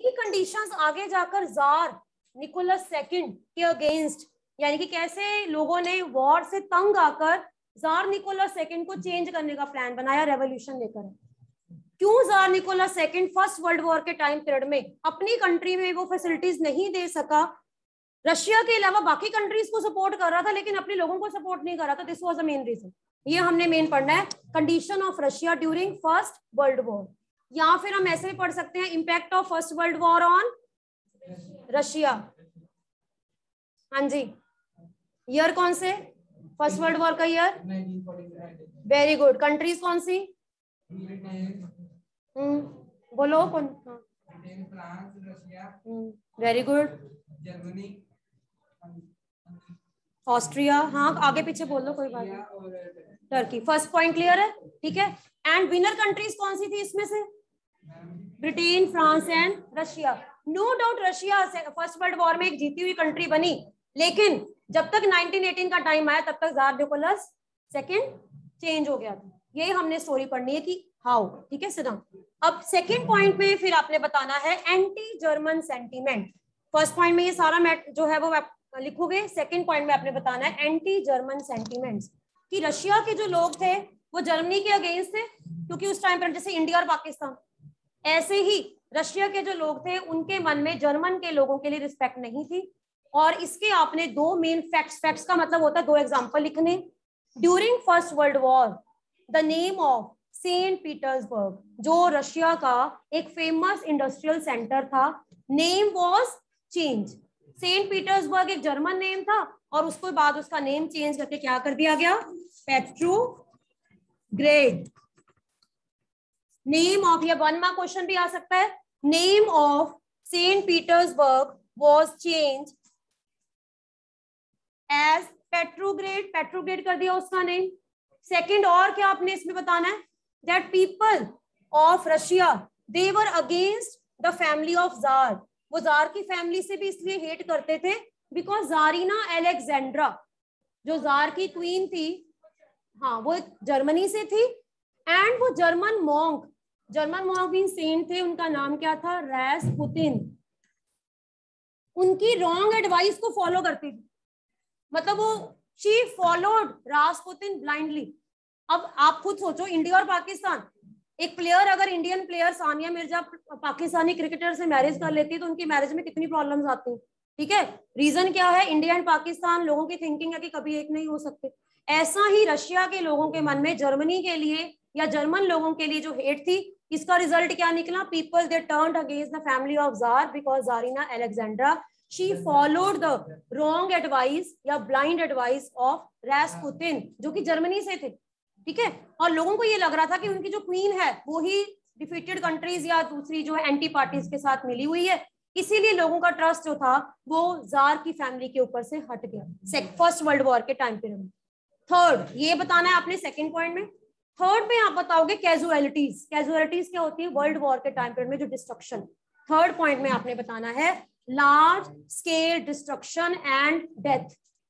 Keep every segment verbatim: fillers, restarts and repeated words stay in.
ये कंडीशंस आगे जाकर जार निकोलस सेकंड के अगेंस्ट, यानी कि कैसे लोगों ने वॉर से तंग आकर जार निकोलस सेकंड को चेंज करने का प्लान बनाया, रेवोल्यूशन लेकर। क्यों tsar Nicholas second first world war के टाइम पीरियड में अपनी कंट्री में वो फैसिलिटीज नहीं दे सका, रशिया के अलावा बाकी कंट्रीज को सपोर्ट कर रहा था लेकिन अपने लोगों को सपोर्ट नहीं कर रहा था। This was the main reason. ये हमने मेन पढ़ना है, condition of Russia during first world war. या फिर हम ऐसे भी पढ़ सकते हैं, impact of first world war on Russia. हाँ जी, ईयर कौन से फर्स्ट वर्ल्ड वॉर का ईयर? Very good. कंट्रीज कौन सी? हम्म बोलो कौन? France, Russia. Very good. Germany, Austria. हाँ आगे पीछे बोल लो, कोई बात नहीं। टर्की। फर्स्ट पॉइंट क्लियर है, ठीक है। एंड विनर कंट्रीज कौन सी थी इसमें से? Britain, France and Russia. No doubt Russia first world war में एक जीती हुई कंट्री बनी, लेकिन जब तक नाइनटीन एटीन का टाइम आया तब तक जार निकोलस सेकंड चेंज हो गया था। ये हमने स्टोरी पढ़नी है कि हाउ, ठीक है सिद्धांत। अब सेकंड पॉइंट में फिर आपने बताना है anti German sentiment. First point में ये सारा मैट जो है वो लिखोगे, सेकंड पॉइंट में आपने बताना है एंटी जर्मन सेंटीमेंट्स, कि रशिया के जो लोग थे वो जर्मनी के अगेंस्ट थे, क्योंकि उस टाइम पर जैसे इंडिया और पाकिस्तान, ऐसे ही रशिया के जो लोग थे उनके मन में जर्मन के लोगों के लिए रिस्पेक्ट नहीं थी। और इसके आपने दो मेन फैक्ट्स, फैक्ट्स का मतलब होता है दो एग्जांपल लिखने। During first world war the name of Saint Petersburg, जो रशिया का एक फेमस इंडस्ट्रियल सेंटर था, name was change. Saint Petersburg एक जर्मन नेम था और उसके बाद उसका नेम चेंज करके क्या कर दिया गया? पेट्रोग्रेड। नेम ऑफ, या वन मार्क क्वेश्चन भी आ सकता है, name of Saint Petersburg was change as Petrograd. Petrograd कर दिया उसका नेम। सेकंड, और क्या आपने इसमें बताना है? That people of Russia they were against the family of tsar. वो जार की फैमिली से भी इसलिए हेट करते थे बिकॉज जारीना अलेक्जेंड्रा जो जार की क्वीन थी, हाँ वो जर्मनी से थी, एंड वो जर्मन मॉन्क, जर्मन मॉन्क भी सेंट थे, उनका नाम क्या था? रास्पुतिन। उनकी रॉन्ग एडवाइस को फॉलो करती थी, मतलब वो शी फॉलोड रास्पुतिन ब्लाइंडली। अब आप खुद सोचो, इंडिया और पाकिस्तान, एक प्लेयर अगर Indian player Sania Mirza Pakistani cricketer से मैरिज कर लेती है तो उनकी मैरिज में कितनी प्रॉब्लम्स आती हैं, ठीक है। रीजन क्या है? इंडिया एंड पाकिस्तान लोगों की थिंकिंग है कि कभी एक नहीं हो सकते। ऐसा ही रशिया के लोगों के मन में जर्मनी के लिए या जर्मन लोगों के लिए जो हेट थी, इसका रिजल्ट क्या निकला? People they turned against the family of tsar because tsarina Alexandra she followed the wrong advice या ब्लाइंड एडवाइस ऑफ रास्पुतिन जो कि जर्मनी से थे, ठीक है। और लोगों को ये लग रहा था कि उनकी जो क्वीन है वो ही डिफीटेड कंट्रीज या दूसरी जो है एंटी पार्टीज के साथ मिली हुई है, इसीलिए लोगों का ट्रस्ट जो था वो जार की फैमिली के ऊपर से हट गया फर्स्ट वर्ल्ड वॉर के टाइम पीरियड में। थर्ड, ये बताना है आपने सेकंड पॉइंट में। थर्ड में आप बताओगे कैजुअलिटीज। कैजुअलिटीज क्या होती है? वर्ल्ड वॉर के टाइम पीरियड में जो डिस्ट्रक्शन। थर्ड पॉइंट में आपने बताना है large scale destruction and death,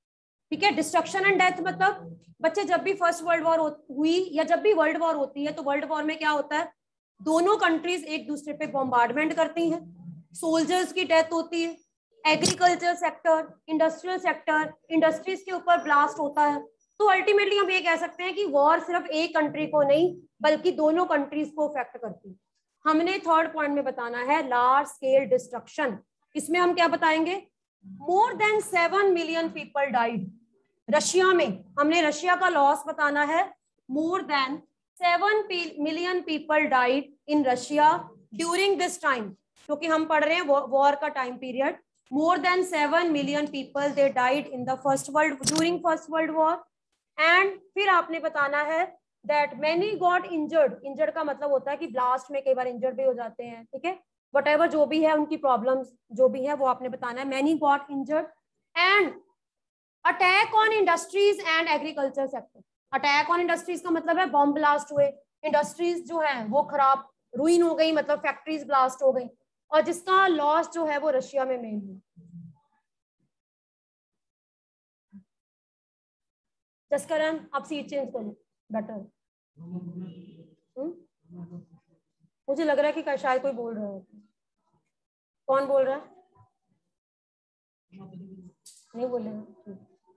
ठीक है। डिस्ट्रक्शन एंड डेथ मतलब बच्चे जब भी फर्स्ट वर्ल्ड वॉर हुई या जब भी वर्ल्ड वॉर होती है तो वर्ल्ड वॉर में क्या होता है? दोनों कंट्रीज एक दूसरे पे बॉम्बार्डमेंट करती हैं, सोल्जर्स की डेथ होती है, agriculture sector, industrial sector, industries के ऊपर ब्लास्ट होता है। तो अल्टीमेटली हम ये कह सकते हैं कि वॉर सिर्फ एक कंट्री को नहीं बल्कि दोनों कंट्रीज को अफेक्ट करती है। हमने थर्ड पॉइंट में बताना है लार्ज स्केल डिस्ट्रक्शन। इसमें हम क्या बताएंगे? More than seven million people died Russia में। हमने रशिया का लॉस बताना है, more than seven million people died in Russia during this time, क्योंकि हम पढ़ रहे हैं वॉर का time period. More than seven million people they died in the first world during first world war. And फिर आपने बताना है that many got injured. Injured का मतलब होता है कि ब्लास्ट में कई बार इंजर्ड भी हो जाते हैं, ठीक है। वट जो भी है उनकी प्रॉब्लम्स जो भी है वो आपने बताना है, many got injured. And attack on industries and agriculture sector. Attack on industries का मतलब है बॉम्ब ब्लास्ट हुए, इंडस्ट्रीज जो है वो खराब रुइन हो गई, मतलब फैक्ट्रीज ब्लास्ट हो गई, और जिसका लॉस जो है वो रशिया में मेन हुआ। जसकरण आप सीट चेंज करो, बेटर। मुझे लग रहा है कि शायद कोई बोल रहा है। कौन बोल रहा है? नहीं बोलेगा।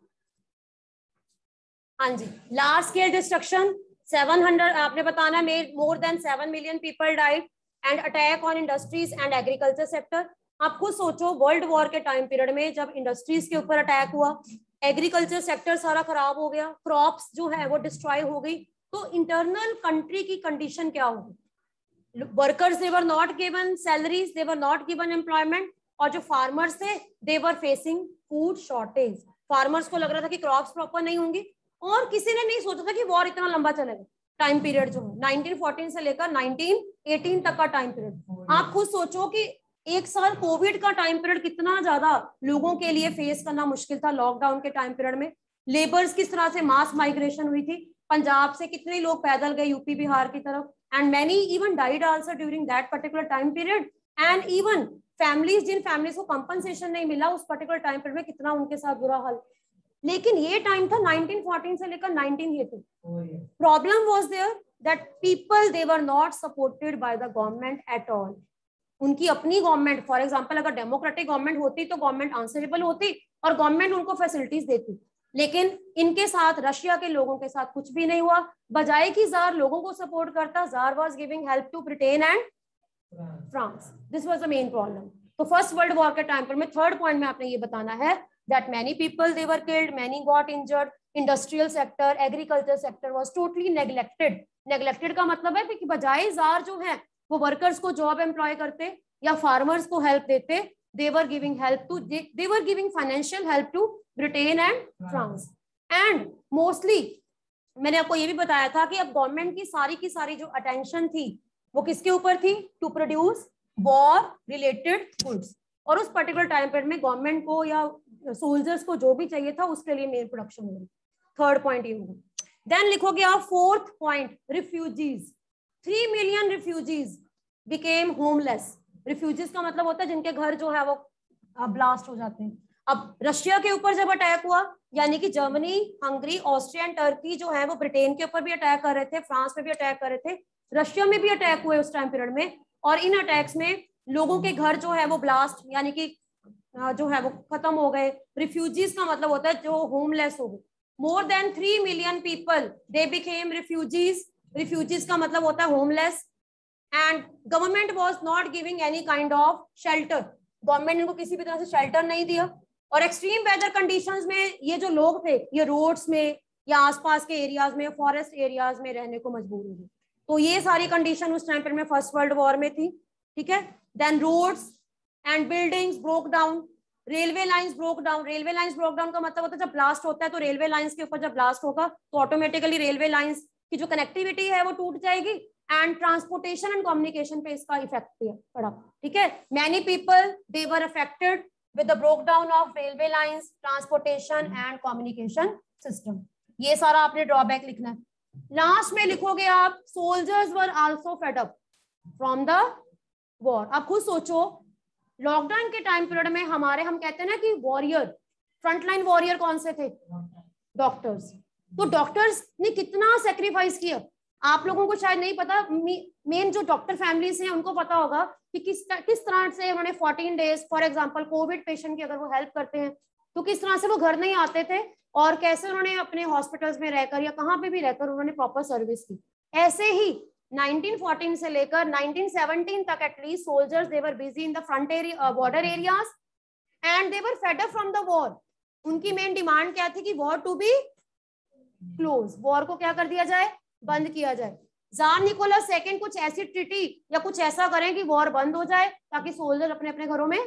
हाँ जी, large scale destruction seven hundred, आपने बताना made more than seven million people died and attack on industries and agriculture sector. आप खुद सोचो, वर्ल्ड वॉर के टाइम पीरियड में जब इंडस्ट्रीज के ऊपर अटैक हुआ, एग्रीकल्चर सेक्टर सारा खराब हो गया, क्रॉप्स जो है वो डिस्ट्रॉय हो गई, तो इंटरनल कंट्री की कंडीशन क्या होगी? Workers they were not given salaries, they were not given employment, और जो फार्मर्स थे they were facing food shortage. Farmers को लग रहा था कि क्रॉप्स प्रॉपर नहीं होंगी, और किसी ने नहीं सोचा था कि वॉर इतना लंबा चलेगा। टाइम पीरियड जो है नाइनटीन फोर्टीन से लेकर नाइनटीन एटीन तक का टाइम पीरियड। आप खुद सोचो कि एक साल कोविड का टाइम पीरियड कितना ज्यादा लोगों के लिए फेस करना मुश्किल था। लॉकडाउन के टाइम पीरियड में लेबर्स किस तरह से मास माइग्रेशन हुई थी, पंजाब से कितने लोग पैदल गए यूपी बिहार की तरफ, and many even died also during that particular time period. And even families, जिन फैमिलीज को कंपनसेशन नहीं मिला उस पर्टिकुलर टाइम पीरियड में, कितना उनके साथ बुरा हाल। लेकिन ये टाइम था नाइनटीन फोर्टीन से लेकर nineteen eighteen. Problem was there that people they were not supported by the government at all. उनकी अपनी गवर्नमेंट, फॉर एग्जांपल अगर डेमोक्रेटिक गवर्नमेंट होती तो गवर्नमेंट आंसरेबल होती और गवर्नमेंट उनको फैसिलिटीज देती, लेकिन इनके साथ रशिया के लोगों के साथ कुछ भी नहीं हुआ। बजाय कि जार लोगों को सपोर्ट करता, tsar was giving help to Britain and France. This was the main problem. तो फर्स्ट वर्ल्ड वॉर के टाइम पर में थर्ड पॉइंट में आपने ये बताना है that many people they were killed, many got injured, industrial sector, agriculture sector was totally neglected। neglected का मतलब है कि बजाय जार जो है वो वर्कर्स को जॉब एम्प्लॉय करते या फार्मर्स को हेल्प देते, they were giving help to they were giving financial help to Britain and France। and mostly मैंने आपको ये भी बताया था कि अब गवर्नमेंट की सारी की सारी जो अटेंशन थी वो किसके ऊपर थी? To produce war related goods. और उस पर्टिकुलर टाइम पीरियड में गवर्नमेंट को या सोल्जर्स को जो भी चाहिए था उसके लिए मेन प्रोडक्शन हो रही। थर्ड पॉइंट ये होगा। देन लिखोगे आप fourth point, refugees. Three million refugees became homeless. Refugees का मतलब होता है जिनके घर जो है वो ब्लास्ट हो जाते हैं। अब रशिया के ऊपर जब अटैक हुआ, यानी कि Germany, Hungary, Austria and Turkey जो है वो ब्रिटेन के ऊपर भी अटैक कर रहे थे, फ्रांस में भी अटैक कर रहे थे, रशिया में भी अटैक हुए उस टाइम पीरियड में। और इन अटैक्स में लोगों के घर जो है वो ब्लास्ट यानी कि जो है वो खत्म हो गए। रिफ्यूजीज का मतलब होता है जो होमलेस हो गए। More than three million people they became refugees. Refugees का मतलब होता है homeless. And government was not giving any kind of shelter. Government ने इनको किसी भी तरह से शेल्टर नहीं दिया। और एक्सट्रीम वेदर कंडीशंस में ये जो लोग थे ये रोड्स में या आसपास के एरियाज में, फॉरेस्ट एरियाज में रहने को मजबूर हुए। तो ये सारी कंडीशन उस टाइम पर में फर्स्ट वर्ल्ड वॉर में थी। ठीक है। Then roads and buildings broke down, railway lines broke down. Railway lines broke down का मतलब होता है जब ब्लास्ट होता है तो रेलवे लाइंस के ऊपर जब ब्लास्ट होगा तो ऑटोमेटिकली रेलवे लाइंस की जो कनेक्टिविटी है वो टूट जाएगी एंड ट्रांसपोर्टेशन एंड कम्युनिकेशन पे इसका इफेक्ट पड़ा। ठीक है। Many people they were affected with the broke down of railway lines, transportation and communication system. ये सारा आपने ड्रॉबैक लिखना है। लास्ट में लिखोगे आप soldiers were also fed up from the war. आप खुद सोचो, लॉकडाउन के टाइम पीरियड में हमारे, हम कहते हैं ना कि वॉरियर, फ्रंटलाइन वॉरियर कौन से थे? डॉक्टर्स। तो डॉक्टर्स ने कितना सेक्रीफाइस किया। आप लोगों को शायद नहीं पता, मेन जो डॉक्टर फैमिलीज हैं उनको पता होगा कि किस किस तरह से उन्होंने fourteen days for example COVID patient की अगर वो हेल्प करते हैं तो किस तरह से वो घर नहीं आते थे और कैसे उन्होंने अपने हॉस्पिटल्स में रहकर या कहाँ पे भी रहकर उन्होंने प्रॉपर सर्विस की। ऐसे ही नाइनटीन फोर्टीन से लेकर नाइनटीन सेवनटीन तक at least soldiers they were busy in the front area, border areas and they were fed up from the war. उनकी मेन डिमांड क्या थी कि war to be close, war को क्या कर दिया जाए? बंद किया जाए। जार निकोलस सेकंड कुछ ऐसी ट्रीटी या कुछ ऐसा करें कि वॉर बंद हो जाए ताकि सोल्जर अपने अपने घरों में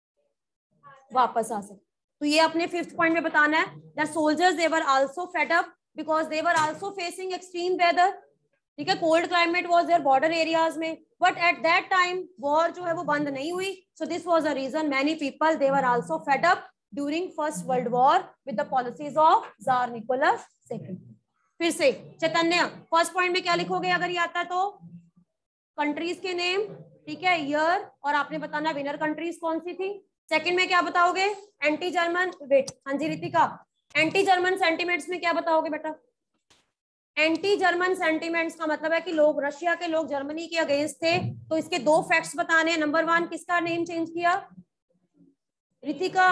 वापस आ सके। तो ये अपने फिफ्थ पॉइंट में बताना है that soldiers they were also fed up because they were also facing extreme weather. ठीक है। Cold climate was there border areas में, but at that time war जो है वो बंद नहीं हुई। So this was the reason many people they were also fed up during first world war with the policies of tsar Nicholas second. फिर से चैतन्य, first point में क्या लिखोगे अगर ये आता है तो? कंट्रीज के नेम, ठीक है, ईयर, और आपने बताना विनर कंट्रीज कौन सी थी। सेकंड में क्या बताओगे? एंटी जर्मन, वेट, हाँ जी रितिका, एंटी जर्मन सेंटिमेंट्स में क्या बताओगे बेटा? एंटी जर्मन सेंटिमेंट्स का मतलब है कि लोग, रशिया के लोग जर्मनी के अगेंस्ट थे। तो इसके दो फैक्ट्स बताने हैं। नंबर वन, किसका नेम चेंज किया? रितिका,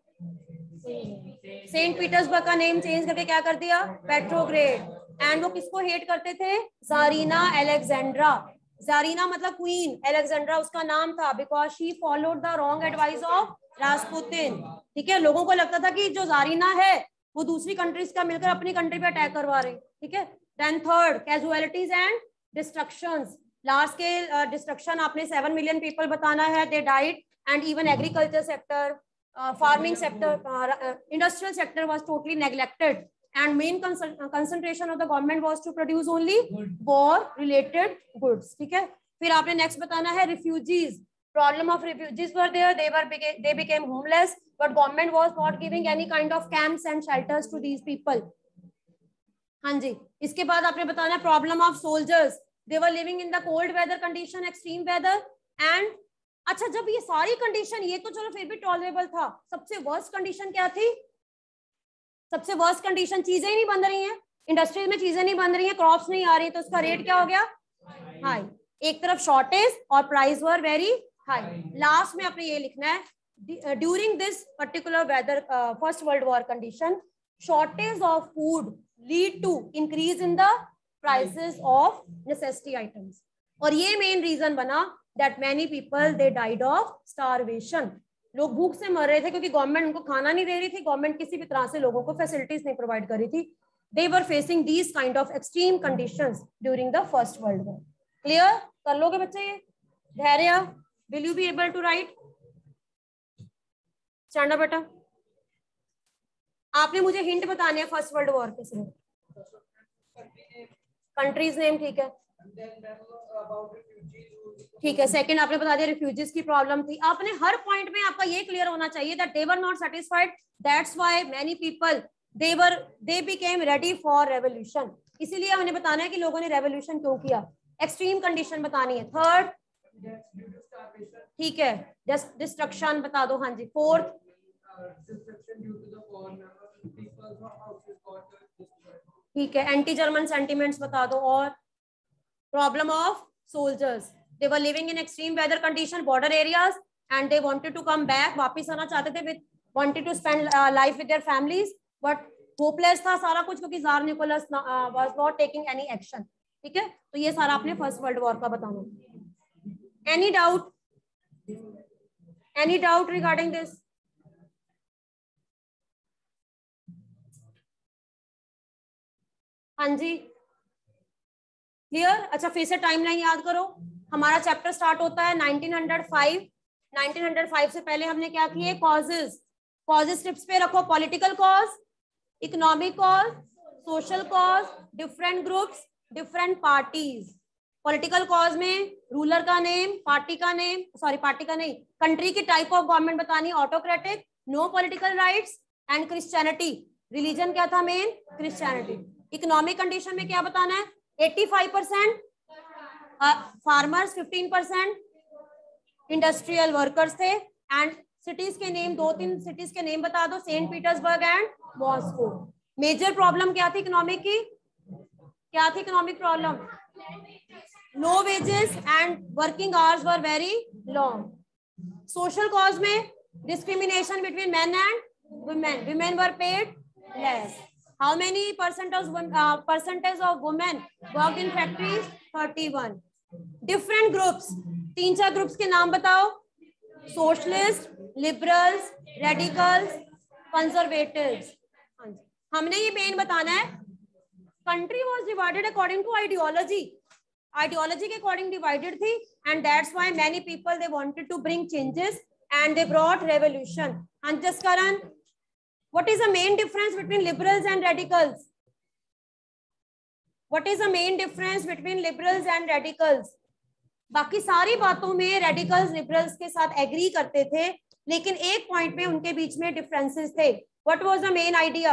सेंट पीटर्सबर्ग का नेम चेंज करके क्या कर दिया? पेट्रोग्रेड। एंड वो किसको हेट करते थे? जारीना अलेक्जेंड्रा। जारीना मतलब क्वीन, अलेक्जेंड्रा उसका नाम था, because she followed the wrong advice of Rasputin. ठीक है, लोगों को लगता था कि जो जारीना है वो दूसरी कंट्रीज का मिलकर अपनी कंट्री पे अटैक करवा रही। ठीक है। Then third, casualties and destructions. Large scale destruction, आपने सेवन मिलियन पीपल बताना है, they died. And even agriculture sector, farming sector, industrial sector was totally neglected. And main concentration of the government was to produce only war related goods. ठीक है। फिर आपने next बताना है refugees. Problem of refugees were there. They were they became homeless, but government was not giving any kind of camps and shelters to these people. हाँ जी। इसके बाद आपने बताना है problem of soldiers. They were living in the cold weather condition, extreme weather. And अच्छा, जब ये सारी condition, ये तो चलो फिर भी tolerable था, सबसे worst condition क्या थी? सबसे वर्स्ट कंडीशन, चीजें ही नहीं बन रही हैं, इंडस्ट्रीज में चीजें नहीं बन रही हैं, क्रॉप्स नहीं आ रही, तो उसका रेट क्या हो गया? हाई। एक तरफ शॉर्टेज और price were very high. Last में आपने ये लिखना है, during this particular weather first world war condition, shortage of food lead to increase in the prices of necessity items. और ये मेन रीजन बना that many people they died of starvation. लोग भूख से मर रहे थे क्योंकि गवर्नमेंट उनको खाना नहीं दे रही थी, गवर्नमेंट किसी भी तरह से लोगों को फैसिलिटीज नहीं प्रोवाइड कर रही थी। They were facing these kind of extreme conditions during the first world war. Clear? कर लोगे बच्चे ये? Dhairya, will you be able to write? Chanda बेटा, आपने मुझे हिंट बताने हैं फर्स्ट वर्ल्ड वॉर के समय, कंट्रीज नेम। ठीक है, ठीक है। सेकंड आपने बता दिया रिफ्यूजीज की प्रॉब्लम थी। आपने हर पॉइंट में आपका ये क्लियर होना चाहिए that they were not satisfied, that's why many people they were they became ready for revolution. इसीलिए हमने बताना है कि लोगों ने रेवोल्यूशन क्यों किया। एक्सट्रीम कंडीशन बतानी है। थर्ड, ठीक है, डिस्ट्रक्शन बता दो। हाँ जी। फोर्थ, ठीक है, एंटी जर्मन सेंटिमेंट्स बता दो। और problem of soldiers, they were living in extreme weather condition, border areas, and they wanted to come back, वापस आना चाहते थे, with wanted to spend uh, life with their families, but hopeless था सारा कुछ क्योंकि tsar Nicholas uh, was not taking any action। ठीक है, तो ये सारा आपने फर्स्ट वर्ल्ड वॉर का बताना। Any doubt? Any doubt regarding this? हाँ जी, क्लियर? अच्छा, फिर से टाइमलाइन याद करो। हमारा चैप्टर स्टार्ट होता है nineteen hundred five. Nineteen hundred five से पहले हमने क्या किए? कॉजेज। कॉजेज टिप्स पे रखो। Political cause, economic cause, social cause, different groups, different parties. Political cause में रूलर का नेम, पार्टी का नेम, सॉरी पार्टी का नहीं, कंट्री की टाइप ऑफ गवर्नमेंट बतानी, autocratic, no political rights and Christianity. Religion क्या था मेन? क्रिश्चियनिटी। इकोनॉमिक कंडीशन में क्या बताना है? eighty-five percent farmers, fifteen percent industrial workers थे। एंड सिटीज के नेम, दो तीन सिटीज के नेम बता दो, Saint Petersburg and Moscow. Major problem क्या थी इकोनॉमिक की? क्या थी economic problem? Low wages and working hours were very long. Social cause में discrimination between men and women, women were paid less. How many percentage uh, percentage of women worked in factories? thirty-one. Different groups. तीन चार groups के नाम बताओ। Socialist, liberals, radicals, conservatives. हमने ये main बताना है। Country was divided according to ideology. Ideology के अकॉर्डिंग डिवाइडेड थी, and that's why many people they wanted to bring changes and they brought revolution. Anjaskaran, what is the main difference between liberals and radicals? What is the main difference between liberals and radicals? बाकी सारी बातों में radicals liberals के साथ agree करते थे, लेकिन एक पॉइंट में उनके बीच में डिफरेंसेस थे। What was the main idea?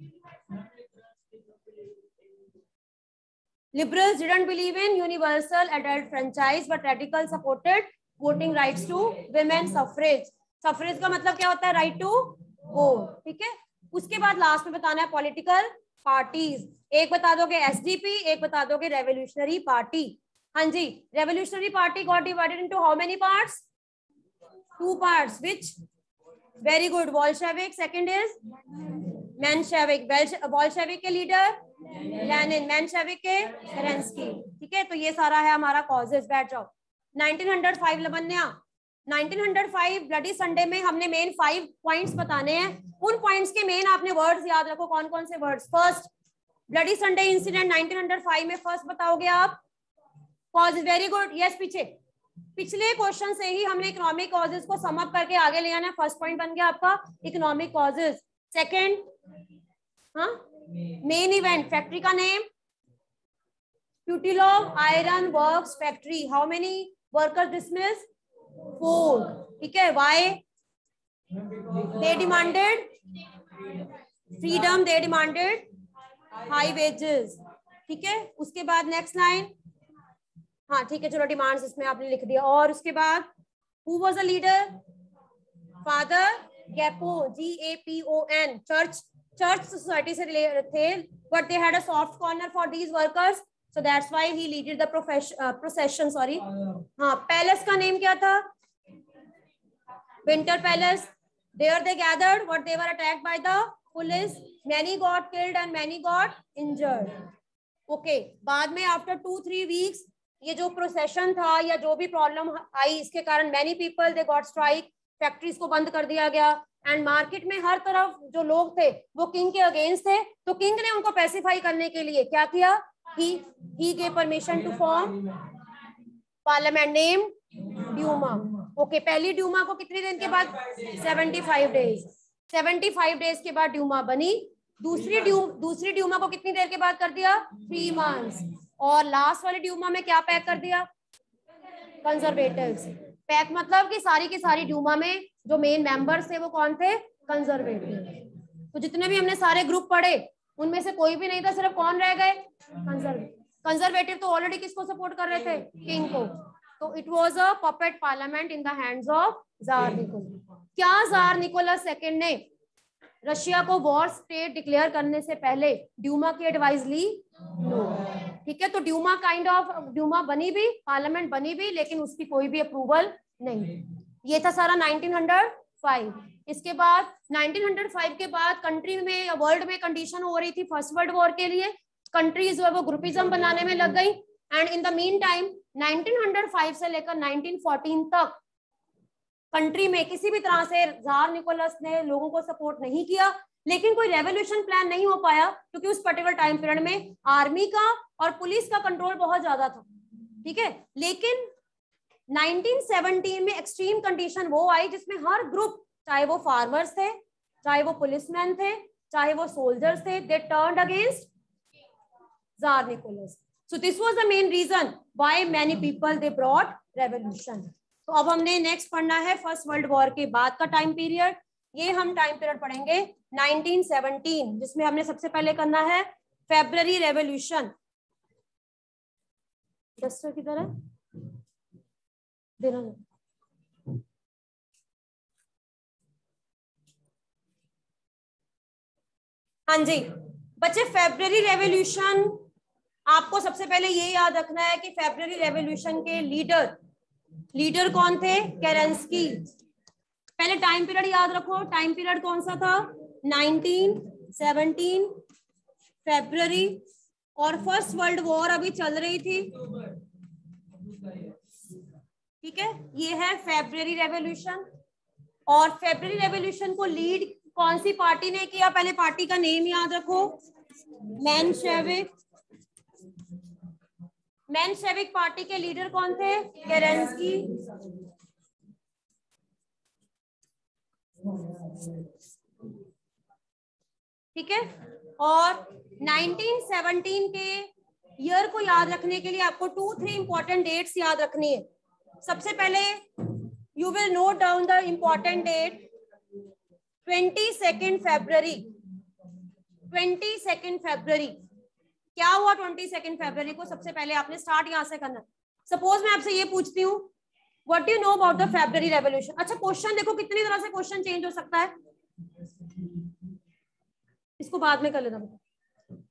Liberals didn't believe in universal adult franchise, but radicals supported voting rights to women suffrage. Suffrage का मतलब क्या होता है? Right to vote. ठीक है, उसके बाद लास्ट में बताना है पॉलिटिकल पार्टीज, एक बता दोगे एसडीपी, एक बता दोगे रेवोल्यूशनरी पार्टी। हाँ जी, revolutionary party got divided into how many parts? Two parts, which? Very good, Bolshevik. Second is Menshevik. Bolshevik के लीडर लेनिन, मेंशेविक के केरेंस्की। ठीक है, तो ये सारा है हमारा कॉजेस। बैठ जाओ। Nineteen hundred five Lavanya, nineteen hundred five bloody Sunday में हमने मेन फाइव पॉइंट्स बताने हैं। उन पॉइंट्स के मेन आपने वर्ड्स याद रखो। कौन कौन से words? First, bloody Sunday incident nineteen hundred five में फर्स्ट बताओगे आप कॉज। Very good, yes. पीछे पिछले क्वेश्चन से ही हमने इकोनॉमिक कॉजेस को सम अप करके आगे ले आना है। फर्स्ट पॉइंट बन गया आपका इकोनॉमिक कॉजेस। सेकंड, हाँ, मेन इवेंट, फैक्ट्री का name Putilov iron works factory. How many workers dismiss? Four. ठीक है, why? They demanded freedom, they demanded high wages. ठीक है, उसके बाद नेक्स्ट लाइन, हाँ ठीक है चलो, डिमांड्स इसमें आपने लिख दिया। और उसके बाद who was a leader? Father Gapon, G A P O N. Church church society से रिलेटेड थे, but they had a soft corner for these workers, so that's why he leaded the procession. Sorry, हाँ। Palace का name क्या था? Winter Palace. There they gathered, but they were attacked by the police, many got killed and many got injured. Okay, बाद में after two three weeks ये जो procession था या जो भी प्रॉब्लम आई, इसके कारण many people they got strike, factories को बंद कर दिया गया एंड मार्केट में हर तरफ जो लोग थे वो किंग के अगेंस्ट थे। तो किंग ने उनको पैसिफाई करने के लिए क्या किया? He he gave permission to form parliament name Duma. Okay, पहली ड्यूमा को कितने दिन के बाद? Seventy five days. Seventy five days के बाद ड्यूमा बनी। दूसरी ड्यूम दूसरी ड्यूमा को कितनी देर के बाद कर दिया? Three months. और लास्ट वाली ड्यूमा में क्या पैक कर दिया? कंजर्वेटिव्स। पैक मतलब कि सारी की सारी ड्यूमा में जो मेन मेंबर्स थे वो कौन थे? कंजर्वेटिव। तो जितने भी हमने सारे ग्रुप पढ़े उनमें से कोई भी नहीं था, सिर्फ कौन रह गए? कंजर्वेटिव। कंजर्वेटिव तो ऑलरेडी किसको सपोर्ट कर रहे थे? किंग को। तो it was a puppet parliament in the hands of tsar Nicholas. क्या जार निकोलस सेकंड ने रशिया को वॉर स्टेट डिक्लेयर करने से पहले ड्यूमा की एडवाइस ली? नो। ठीक है, तो ड्यूमा काइंड ऑफ ड्यूमा बनी भी, पार्लियामेंट बनी भी, लेकिन उसकी कोई भी अप्रूवल नहीं। ये था सारा नाइनटीन हंड्रेड फाइव। इसके बाद नाइनटीन हंड्रेड फाइव के बाद कंट्री में या वर्ल्ड में कंडीशन हो रही थी फर्स्ट वर्ल्ड वॉर के लिए। कंट्रीज जो है वो ग्रुपिज्म बनाने में लग गई and in the meantime nineteen hundred five से लेकर नाइनटीन फोर्टीन तक कंट्री में किसी भी तरह से जार निकोलस ने लोगों को सपोर्ट नहीं किया, लेकिन कोई रेवोल्यूशन प्लान नहीं हो पाया क्योंकि उस पर्टिकुलर टाइम पीरियड में आर्मी का और पुलिस का कंट्रोल बहुत ज्यादा था। ठीक है, लेकिन नाइनटीन सेवनटीन में एक्सट्रीम कंडीशन वो आई जिसमें हर ग्रुप, चाहे वो फार्मर्स थे, चाहे वो पुलिसमैन थे, चाहे वो सोल्जर्स थे, they turned against tsar Nicholas. So this was the main reason why many people they brought revolution. तो अब हमने नेक्स्ट पढ़ना है फर्स्ट वर्ल्ड वॉर के बाद का टाइम पीरियड। ये हम टाइम पीरियड पढ़ेंगे नाइनटीन सेवनटीन, जिसमें हमने सबसे पहले करना है फेब्रुअरी रेवोल्यूशन। डस्टर की तरह देना। हाँ जी बच्चे, फेब्रुअरी रेवोल्यूशन आपको सबसे पहले ये याद रखना है कि फेब्रुअरी रेवोल्यूशन के लीडर लीडर कौन थे? केरेंस्की। पहले टाइम पीरियड याद रखो, टाइम पीरियड कौन सा था? नाइनटीन सेवनटीन फेब्रुअरी, और फर्स्ट वर्ल्ड वॉर अभी चल रही थी। ठीक है, ये है फेब्रुअरी रेवोल्यूशन। और फेब्रुअरी रेवोल्यूशन को लीड कौन सी पार्टी ने किया? पहले पार्टी का नेम याद रखो, मेंशेविक। मेंशेविक पार्टी के लीडर कौन थे? केरेंस्की। ठीक है, और नाइनटीन सेवनटीन के ईयर को याद रखने के लिए आपको टू थ्री इंपॉर्टेंट डेट्स याद रखनी है। सबसे पहले you will note down the important date twenty second February. Twenty second February क्या हुआ? ट्वेंटी सेकेंड फेब्रुअरी को सबसे पहले आपने स्टार्ट यहां से करना। सपोज मैं आपसे ये पूछती हूँ, what do you know about the February revolution? अच्छा, क्वेश्चन देखो कितनी तरह से क्वेश्चन चेंज हो सकता है, इसको बाद में कर लेना।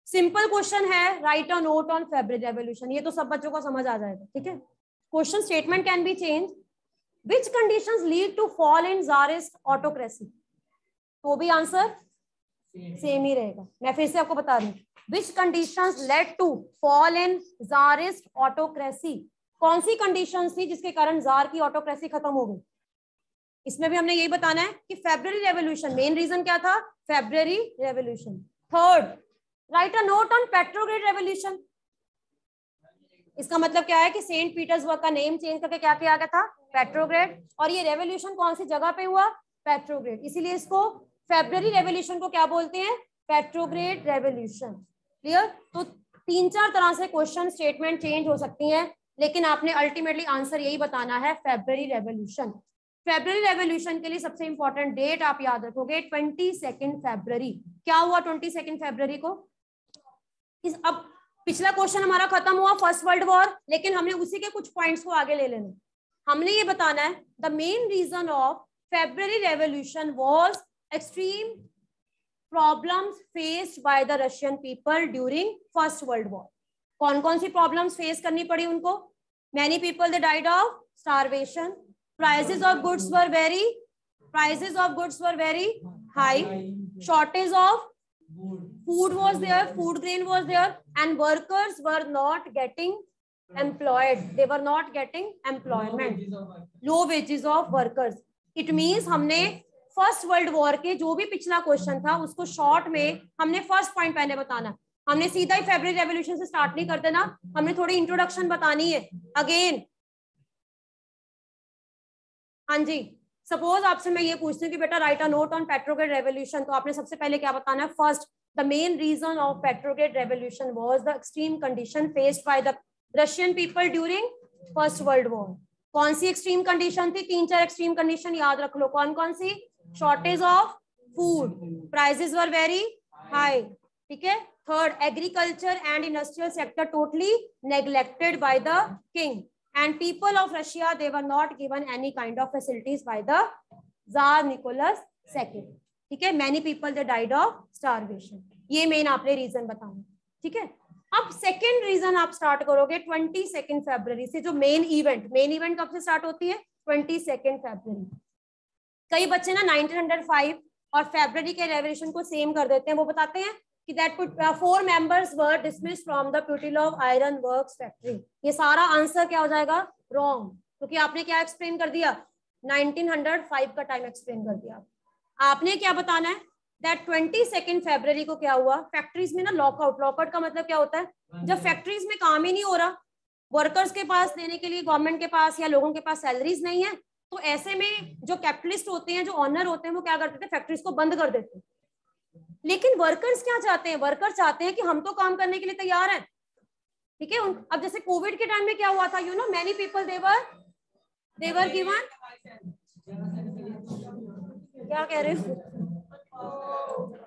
सिंपल क्वेश्चन है, write a note on February revolution, ये तो सब बच्चों को समझ आ जाएगा, ठीक है। Question statement can be change, which conditions lead to fall in tsarist autocracy, तो भी आंसर सेम ही रहेगा। मैं फिर से आपको बता रही हूँ, which conditions led to fall in tsarist autocracy, कौन सी कंडीशंस थी जिसके कारण जार की ऑटोक्रेसी खत्म हो गई। इसमें भी हमने यही बताना है कि फेब्रुअरी रेवोल्यूशन, मेन रीजन क्या था, February revolution. Third, write a note on Petrograd revolution, इसका मतलब क्या है कि सेंट पीटर्सबर्ग का नेम चेंज करके क्या किया गया था, पेट्रोग्रेड, और ये रेवोल्यूशन कौन सी जगह पे हुआ, पेट्रोग्रेड, इसीलिए इसको फेब्रुअरी रेवोल्यूशन को क्या बोलते हैं, पेट्रोग्रेड रेवोल्यूशन। क्लियर। तो तीन चार तरह से क्वेश्चन स्टेटमेंट चेंज हो सकती हैं, लेकिन आपने अल्टीमेटली आंसर यही बताना है, फेब्रुअरी रेवोल्यूशन। फेब्रुअरी रेवोल्यूशन के लिए सबसे इंपॉर्टेंट डेट आप याद रखोगे, ट्वेंटी सेकेंड फेब्रुअरी। क्या हुआ ट्वेंटी सेकेंड फेब्रुअरी को, इस अब पिछला क्वेश्चन हमारा खत्म हुआ फर्स्ट वर्ल्ड वॉर, लेकिन हमने उसी के कुछ पॉइंट्स को आगे ले लेना। हमने ये बताना है the main reason of February revolution was extreme problems faced by the Russian people during first world war. कौन कौन सी प्रॉब्लम्स फेस करनी पड़ी उनको, many people they died of starvation, prices of goods were very prices of goods were very high, shortage of food was there, food grain was there, and workers were not getting employed, they were not getting employment, low wages of workers. It means हमने first world war के जो भी पिछला question था उसको short में हमने first point पहले बताना, हमने सीधा ही फेब्रुअरी रेवोल्यूशन से स्टार्ट नहीं कर देना, हमने थोड़ी इंट्रोडक्शन बतानी है अगेन। हाँ जी, सपोज आपसे मैं ये पूछती हूँ कि बेटा write a note on Petrograd revolution, तो आपने सबसे पहले क्या बताना है, first the main reason of petrograd revolution was the extreme condition faced by the Russian people during first world war। कौन सी extreme condition थी, तीन चार extreme condition याद रख लो, कौन कौन सी, shortage of food, prices were very high, ठीक है। Third, agriculture and industrial sector totally neglected by the king, and people of Russia they were not given any kind of facilities by the Tsar Nicholas second, ठीक है। Many people they died of starvation, ये main आपने reason बताना, ठीक है। अब second reason आप start करोगे ट्वेंटी सेकेंड फेब्रुअरी से, जो मेन इवेंट, मेन इवेंट कब से स्टार्ट होती है, ट्वेंटी सेकेंड फेब्रुअरी। कई बच्चे ना नाइनटीन हंड्रेड फाइव और फेब्रुअरी के रेवोल्यूशन को सेम कर देते हैं, वो बताते हैं कि that four members were dismissed from the Putilov iron works factory. ये सारा आंसर क्या हो जाएगा, रॉन्ग, क्योंकि तो आपने क्या एक्सप्लेन कर दिया, नाइनटीन हंड्रेड फाइव का टाइम एक्सप्लेन कर दिया। आपने क्या बताना है, दैट ट्वेंटी सेकेंड फेब्रुअरी को क्या हुआ, फैक्ट्रीज में ना लॉकआउट, लॉकआउट का मतलब क्या होता है, जब फैक्ट्रीज में काम ही नहीं हो रहा, वर्कर्स के पास देने के लिए गवर्नमेंट के पास या लोगों के पास सैलरीज नहीं है, तो ऐसे में जो कैपिटलिस्ट होते हैं, जो ऑनर होते हैं, वो क्या करते थे, फैक्ट्रीज को बंद कर देते हैं। लेकिन वर्कर्स क्या चाहते हैं, वर्कर्स चाहते हैं कि हम तो काम करने के लिए तैयार हैं, ठीक है। अब जैसे कोविड के टाइम में क्या हुआ था, you know many people they were they were given, क्या कह रहे हो,